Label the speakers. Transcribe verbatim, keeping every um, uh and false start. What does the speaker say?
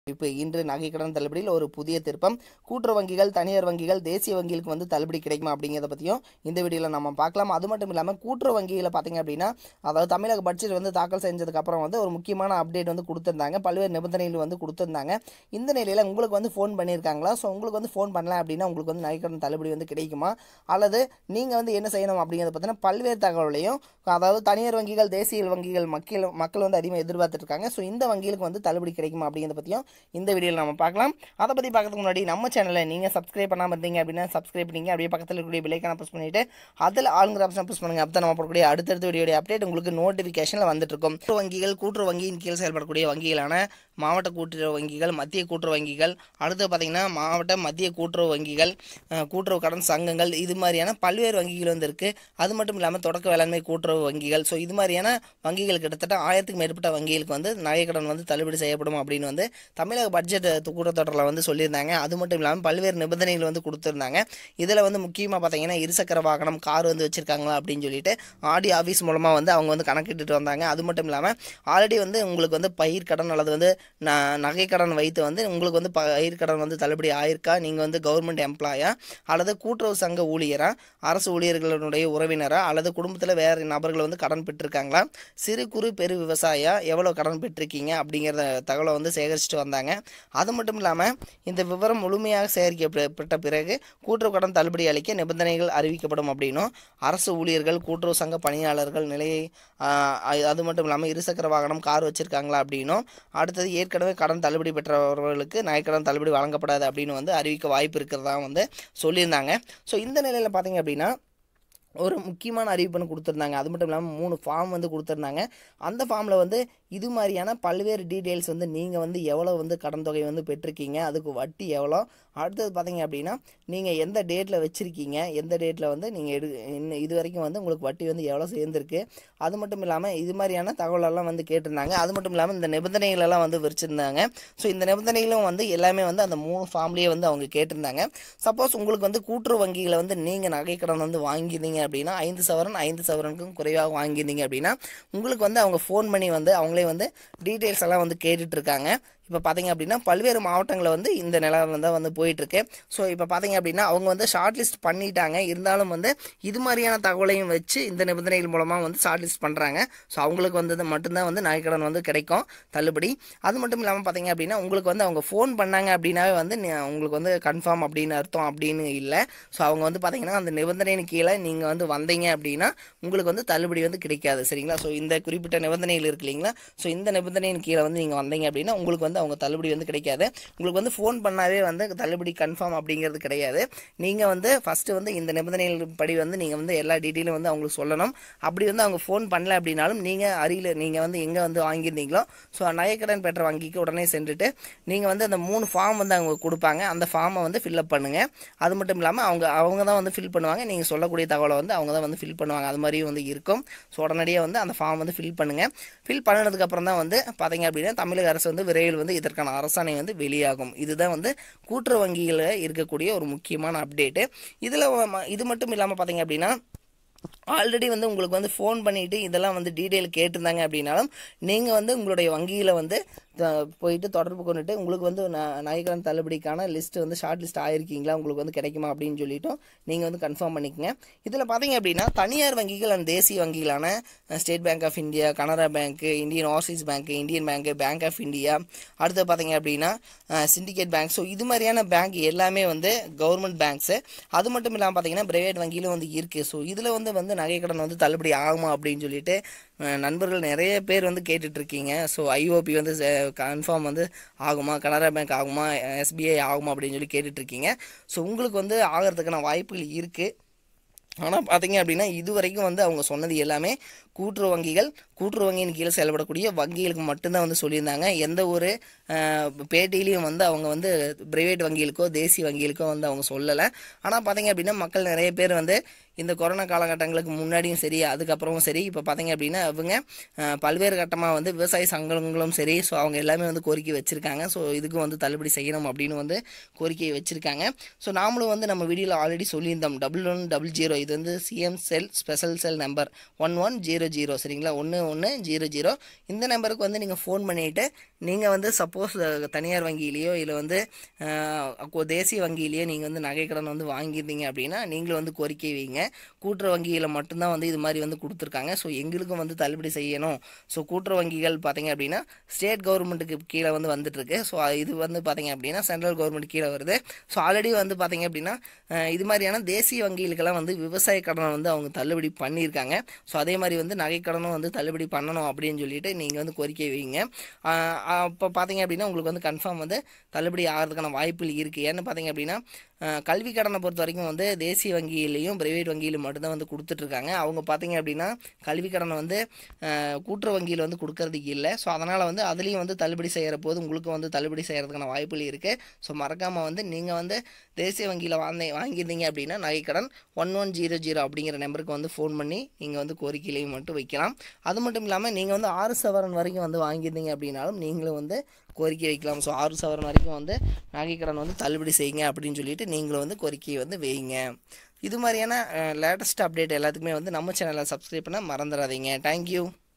Speaker 1: இப்போ இன்று நகை கடன் தள்ளுபடியில் ஒரு புதிய திருப்பம். கூட்டுறவு வங்கிகள், தனியார் வங்கிகள், தேசிய வங்கிகளுக்கு வந்து தள்ளுபடி கிடைக்குமா அப்படிங்கிறத பற்றியும் இந்த வீடியோவில் நம்ம பார்க்கலாம். அது மட்டும் இல்லாமல் கூட்டுறவு வங்கியில் பார்த்தீங்க அப்படின்னா, அதாவது தமிழக பட்ஜெட் வந்து தாக்கல் செஞ்சதுக்கப்புறம் வந்து ஒரு முக்கியமான அப்டேட் வந்து கொடுத்துருந்தாங்க. பல்வேறு நிபந்தனைகள் வந்து கொடுத்துருந்தாங்க. இந்த நிலையில் உங்களுக்கு வந்து ஃபோன் பண்ணியிருக்காங்களா? ஸோ உங்களுக்கு வந்து ஃபோன் பண்ணல அப்படின்னா உங்களுக்கு வந்து நகை கடன் தள்ளுபடி வந்து கிடைக்குமா? அல்லது நீங்கள் வந்து என்ன செய்யணும் அப்படிங்கிறத பார்த்தீங்கன்னா பல்வேறு தகவலையும், அதாவது தனியார் வங்கிகள், தேசிய வங்கிகள் மக்கள் மக்கள் வந்து அதிகமாக எதிர்பார்த்துட்டு இருக்காங்க. ஸோ இந்த வங்கிகளுக்கு வந்து தள்ளுபடி கிடைக்குமா அப்படிங்கிறத பற்றியும் இந்த வீடியோவில் நம்ம பார்க்கலாம். அதை பற்றி பார்க்கறதுக்கு முன்னாடி நம்ம சேனலை நீங்கள் சப்ஸ்கிரைப் பண்ணாமல் இருந்தீங்க அப்படின்னா சப்ஸ்கிரைப் பண்ணிங்க. அப்படியே பக்கத்தில் இருக்கக்கூடிய பெல் ஐகானை ப்ரெஸ் பண்ணிவிட்டு அதில் ஆளுங்கிற ஆப்ஷன் ப்ரெஸ் பண்ணுங்கள். அப்போ தான் நம்ம போடக்கூடிய அடுத்தடுத்த வீடியோடைய அப்டேட் உங்களுக்கு நோட்டிஃபிகேஷனில் வந்துட்டு இருக்கும். கூட்டுறவு வங்கிகள், கூட்டுறவு வங்கியின் கீழ் செயல்படக்கூடிய வங்கிகளான மாவட்ட கூட்டுறவு வங்கிகள், மத்திய கூட்டுறவு வங்கிகள், அடுத்து பார்த்தீங்கன்னா மாவட்ட மத்திய கூட்டுறவு வங்கிகள், கூட்டுறவு கடன் சங்கங்கள், இது மாதிரியான பல்வேறு வங்கிகள் வந்து இருக்குது. அது மட்டும் இல்லாமல் தொடக்க வேளாண்மை கூட்டுறவு வங்கிகள். ஸோ இது மாதிரியான வங்கிகள் கிட்டத்தட்ட ஆயிரத்துக்கு மேற்பட்ட வங்கிகளுக்கு வந்து நகை கடன் வந்து தள்ளுபடி செய்யப்படும் அப்படின்னு வந்து தமிழக பட்ஜெட் கூட்டத்தொடரில் வந்து சொல்லியிருந்தாங்க. அது மட்டும் இல்லாமல் பல்வேறு நிபந்தனைகள் வந்து கொடுத்துருந்தாங்க. இதில் வந்து முக்கியமாக பார்த்தீங்கன்னா இருசக்கர வாகனம், கார் வந்து வச்சுருக்காங்களா அப்படின்னு சொல்லிட்டு ஆடி ஆஃபீஸ் மூலமாக வந்து அவங்க வந்து கணக்கிட்டு வந்தாங்க. அது மட்டும் இல்லாமல் ஆல்ரெடி வந்து உங்களுக்கு வந்து பயிர் கடன் அல்லது வந்து நகை கடன் வைத்து வந்து உங்களுக்கு வந்து பயிர் கடன் வந்து தள்ளுபடி ஆயிருக்கா, நீங்கள் வந்து கவர்மெண்ட் எம்ப்ளாயா அல்லது கூட்டுறவு சங்க ஊழியரா, அரசு ஊழியர்களுடைய உறவினரா அல்லது குடும்பத்தில் வேறு நபர்கள் வந்து கடன் பெற்றிருக்காங்களா, சிறு குறு பெரு விவசாயியா எவ்வளோ கடன் பெற்றிருக்கீங்க அப்படிங்கிற தகவலை வந்து சேகரிச்சுட்டு வந்தாங்க. அது மட்டும் இல்லாமல் இந்த விவரம் முழுமையாக சேகரிக்கப்பட்ட பிறகு கூட்டுறவு கடன் தள்ளுபடி அளிக்க நிபந்தனைகள் அறிவிக்கப்படும் அப்படின்னும், அரசு ஊழியர்கள், கூட்டுறவு சங்க பணியாளர்கள் நிலையை அது மட்டும் இல்லாமல் இருசக்கர வாகனம், கார் வச்சுருக்காங்களா அப்படின்னும், அடுத்தது ஏற்கனவே கடன் தள்ளுபடி பெற்றவர்களுக்கு நகைக்கடன் தள்ளுபடி வழங்கப்படாது அப்படின்னு வந்து அறிவிக்க வாய்ப்பு இருக்கிறதா வந்து சொல்லியிருந்தாங்க. ஸோ இந்த நிலையில் பார்த்தீங்க அப்படின்னா ஒரு முக்கியமான அறிவிப்புன்னு கொடுத்துருந்தாங்க. அது மட்டும் இல்லாமல் மூணு ஃபார்ம் வந்து கொடுத்துருந்தாங்க. அந்த ஃபார்மில் வந்து இது மாதிரியான பல்வேறு டீட்டெயில்ஸ் வந்து நீங்கள் வந்து எவ்வளோ வந்து கடன் தொகை வந்து பெற்றிருக்கீங்க, அதுக்கு வட்டி எவ்வளோ, அடுத்தது பார்த்தீங்க அப்படின்னா நீங்கள் எந்த டேட்டில் வச்சுருக்கீங்க, எந்த டேட்டில் வந்து நீங்கள் எடு இன்னும் இது வரைக்கும் வந்து உங்களுக்கு வட்டி வந்து எவ்வளோ சேர்ந்துருக்கு, அது மட்டும் இல்லாமல் இது மாதிரியான தகவலெல்லாம் வந்து கேட்டிருந்தாங்க. அது மட்டும் இல்லாமல் இந்த நிபந்தனைகளெல்லாம் வந்து வச்சுருந்தாங்க. ஸோ இந்த நிபந்தனைகளும் வந்து எல்லாமே வந்து அந்த மூணு ஃபார்ம்லேயே வந்து அவங்க கேட்டிருந்தாங்க. சப்போஸ் உங்களுக்கு வந்து கூட்டுறவு வங்கிகளை வந்து நீங்கள் நகைக்கடன் வந்து வாங்கியிருந்தீங்க அப்படின்னா ஐந்து சவரன் ஐந்து சவரனுக்கும் குறைவாக வாங்கியிருந்தீங்க அப்படின்னா உங்களுக்கு வந்து அவங்க ஃபோன் பண்ணி வந்து அவங்களே வந்து டீட்டெயில்ஸ் எல்லாம் வந்து கேட்டுட்ருக்காங்க. இப்போ பார்த்தீங்க அப்படின்னா பல்வேறு மாவட்டங்களில் வந்து இந்த நிலம் வந்து வந்து போயிட்டுருக்கு. ஸோ இப்போ பார்த்தீங்க அப்படின்னா அவங்க வந்து ஷார்ட் லிஸ்ட் பண்ணிட்டாங்க. இருந்தாலும் வந்து இது மாதிரியான தகவலையும் வச்சு இந்த நிபந்தனைகள் மூலமாக வந்து ஷார்ட் லிஸ்ட் பண்ணுறாங்க. ஸோ அவங்களுக்கு வந்து மட்டும்தான் வந்து நகைக்கடன் வந்து கிடைக்கும் தள்ளுபடி. அது மட்டும் இல்லாமல் பார்த்தீங்க அப்படின்னா உங்களுக்கு வந்து அவங்க ஃபோன் பண்ணாங்க அப்படின்னாவே வந்து உங்களுக்கு வந்து கன்ஃபார்ம் அப்படின்னு அர்த்தம் அப்படின்னு இல்லை. ஸோ அவங்க வந்து பார்த்தீங்கன்னா அந்த நிபந்தனையின் கீழே நீங்கள் வந்து வந்தீங்க அப்படின்னா உங்களுக்கு வந்து தள்ளுபடி வந்து கிடைக்காது. சரிங்களா? ஸோ இந்த குறிப்பிட்ட நிபந்தனைகள் இருக்கு இல்லைங்களா? ஸோ இந்த நிபந்தனையின் கீழே வந்து நீங்கள் வந்தீங்க அப்படின்னா உங்களுக்கு வந்து அவங்க தள்ளுபடி வந்து கிடைக்காது. உங்களுக்கு வந்து ஃபோன் பண்ணாவே வந்து தள்ளுபடி கன்ஃபார்ம் அப்படிங்கிறது கிடையாது. நீங்கள் வந்து ஃபஸ்ட்டு வந்து இந்த நிபந்தனைகள் படி வந்து நீங்கள் வந்து எல்லா டீட்டெயிலும் வந்து அவங்களுக்கு சொல்லணும். அப்படி வந்து அவங்க ஃபோன் பண்ணல அப்படின்னாலும் நீங்கள் அருகில் நீங்கள் வந்து எங்கே வந்து வாங்கியிருந்தீங்களோ ஸோ நகைக்கடன் பெற்ற வங்கிக்கு உடனே சென்றுட்டு நீங்கள் வந்து அந்த மூணு ஃபார்ம் வந்து அவங்க கொடுப்பாங்க. அந்த ஃபார்மை வந்து ஃபில்அப் பண்ணுங்கள். அது மட்டும் இல்லாமல் அவங்க அவங்க தான் வந்து ஃபில் பண்ணுவாங்க. நீங்கள் சொல்லக்கூடிய தகவலை வந்து அவங்க தான் வந்து ஃபில் பண்ணுவாங்க. அது மாதிரியும் வந்து இருக்கும். ஸோ உடனடியாக வந்து அந்த ஃபார்ம் வந்து ஃபில் பண்ணுங்கள். ஃபில் பண்ணினதுக்கப்புறம் தான் வந்து பார்த்தீங்க அப்படின்னா தமிழக அரசு வந்து விரைவில் வந்து இதற்கான அரசாணை வந்து வெளியாகும். இதுதான் வந்து கூட்டுறவு வங்கிகளில் இருக்கக்கூடிய ஒரு முக்கியமான அப்டேட்டு. இதில் இது மட்டும் இல்லாமல் பார்த்தீங்க அப்படின்னா ஆல்ரெடி வந்து உங்களுக்கு வந்து ஃபோன் பண்ணிவிட்டு இதெல்லாம் வந்து டீட்டெயில் கேட்டிருந்தாங்க அப்படின்னாலும் நீங்கள் வந்து உங்களுடைய வங்கியில் வந்து போயிட்டு தொடர்பு கொண்டுட்டு உங்களுக்கு வந்து நகைக்கடன் தள்ளுபடிக்கான லிஸ்ட் வந்து ஷார்ட் லிஸ்ட் ஆகிருக்கீங்களா, உங்களுக்கு வந்து கிடைக்குமா அப்படின்னு சொல்லிவிட்டு நீங்கள் வந்து கன்ஃபார்ம் பண்ணிக்கங்க. இதில் பார்த்தீங்க அப்படின்னா தனியார் வங்கிகள் அண்ட் தேசிய வங்கிகளான State Bank of India, Canara Bank, Indian Overseas Bank, Indian Bank, Bank of India, அடுத்து பார்த்தீங்க அப்படின்னா சிண்டிகேட் பேங்க். ஸோ இது மாதிரியான பேங்க் எல்லாமே வந்து கவர்மெண்ட் பேங்க்ஸு. அது மட்டும் இல்லாமல் பார்த்தீங்கன்னா பிரைவேட் வங்கியிலும் வந்து இருக்குது. ஸோ இதில் வந்து வந்து நகைக்கடன் வந்து தள்ளுபடி ஆகுமா அப்படின்னு சொல்லிட்டு நண்பர்கள் நிறைய பேர் வந்து கேட்டுட்ருக்கீங்க. ஸோ ஐஓபி வந்து கன்ஃபார்ம் வந்து ஆகுமா, கனரா பேங்க் ஆகுமா, எஸ்பிஐ ஆகுமா அப்படின்னு சொல்லி கேட்டுட்ருக்கீங்க. ஸோ உங்களுக்கு வந்து ஆகிறதுக்கான வாய்ப்புகள் இருக்குது. ஆனால் பார்த்தீங்க அப்படின்னா இது வரைக்கும் வந்து அவங்க சொன்னது எல்லாமே கூட்டுறவு வங்கிகள், கூட்டுறவு வங்கியின் கீழே செயல்படக்கூடிய வங்கிகளுக்கு மட்டும்தான் வந்து சொல்லியிருந்தாங்க. எந்த ஒரு பேட்டியிலையும் வந்து அவங்க வந்து பிரைவேட் வங்கிகளுக்கோ தேசிய வங்கிகளுக்கோ வந்து அவங்க சொல்லலை. ஆனால் பார்த்தீங்க அப்படின்னா மக்கள் நிறைய பேர் வந்து இந்த கொரோனா காலகட்டங்களுக்கு முன்னாடியும் சரி அதுக்கப்புறமும் சரி இப்போ பார்த்தீங்க அப்படின்னா அவங்க பல்வேறு கட்டமாக வந்து விவசாய சங்கங்களும் சரி ஸோ அவங்க எல்லாமே வந்து கோரிக்கை வச்சுருக்காங்க. ஸோ இதுக்கும் வந்து தள்ளுபடி செய்யணும் அப்படின்னு வந்து கோரிக்கையை வச்சுருக்காங்க. ஸோ நாமளும் வந்து நம்ம வீடியோவில் ஆல்ரெடி சொல்லியிருந்தோம் டபுள் ஒன் டபுள் ஜீரோ இது வந்து CM cell special cell number one one zero zero சரிங்களா, ஒன்று ஒன்று ஜீரோ ஜீரோ. இந்த நம்பருக்கு வந்து நீங்கள் ஃபோன் பண்ணிவிட்டு நீங்கள் வந்து சப்போஸ் தனியார் வங்கியிலையோ இல்லை வந்து தேசிய வங்கியிலையோ நீங்கள் வந்து நகைக்கடன் வந்து வாங்கியிருந்தீங்க அப்படின்னா நீங்களும் வந்து கோரிக்கை வைங்க. கூட்டுறவு வங்கியில் மட்டும்தான் வந்து இது மாதிரி வந்து கொடுத்துருக்காங்க. ஸோ எங்களுக்கும் வந்து தள்ளுபடி செய்யணும். ஸோ கூட்டுறவு வங்கிகள் பார்த்தீங்க அப்படின்னா ஸ்டேட் கவர்மெண்ட்டுக்கு கீழே வந்து வந்துட்டுருக்கு. ஸோ இது வந்து பார்த்தீங்க அப்படின்னா சென்ட்ரல் கவர்மெண்ட் கீழே வருது. ஸோ ஆல்ரெடி வந்து பார்த்தீங்க அப்படின்னா இது மாதிரியான தேசிய வங்கிகளுக்கெல்லாம் வந்து விவசாய கடனை வந்து அவங்க தள்ளுபடி பண்ணியிருக்காங்க. ஸோ அதே மாதிரி வந்து நகைக்கடனும் வந்து தள்ளுபடி பண்ணணும் அப்படின்னு சொல்லிட்டு நீங்கள் வந்து கோரிக்கை வைங்க. அப்போ பார்த்தீங்க அப்படின்னா உங்களுக்கு வந்து கன்ஃபார்ம் வந்து தள்ளுபடி ஆகிறதுக்கான வாய்ப்புகள் இருக்குது. ஏன்னு பார்த்தீங்க அப்படின்னா கல்வி கடனை பொறுத்த வரைக்கும் வந்து தேசிய வங்கியிலையும் பிரைவேட் வங்கியிலும் மட்டும்தான் வந்து கொடுத்துட்ருக்காங்க. அவங்க பார்த்தீங்க அப்படின்னா கல்வி கடனை வந்து கூட்டுறவு வங்கியில் வந்து கொடுக்கறதுக்கு இல்லை. ஸோ அதனால் வந்து அதுலேயும் வந்து தள்ளுபடி செய்கிற போது உங்களுக்கு வந்து தள்ளுபடி செய்கிறதுக்கான வாய்ப்புகள் இருக்குது. ஸோ மறக்காமல் வந்து நீங்கள் வந்து தேசிய வங்கியில் வாங்க வாங்கியிருந்தீங்க அப்படின்னா நகைக்கடன் ஒன் ஒன் ஜீரோ ஜீரோ அப்படிங்கிற நம்பருக்கு வந்து ஃபோன் பண்ணி நீங்கள் வந்து கோரிக்கையிலையும் மட்டும் வைக்கலாம். அது மட்டும் இல்லாமல் நீங்கள் வந்து ஆறு சவரன் வரைக்கும் வந்து வாங்கியிருந்தீங்க அப்படின்னாலும் நீங்களும் வந்து கோரிக்கை வைக்கலாம். ஸோ ஆறு சவரன் வரைக்கும் வந்து நகைக்கடன் வந்து தள்ளுபடி செய்யுங்க அப்படின்னு சொல்லிட்டு நீங்களும் வந்து கோரிக்கையை வந்து வைங்க. இது மாதிரியான லேட்டஸ்ட் அப்டேட் எல்லாத்துக்குமே வந்து நம்ம சேனலை சப்ஸ்கிரைப் பண்ண மறந்துடாதீங்க. தேங்க்யூ.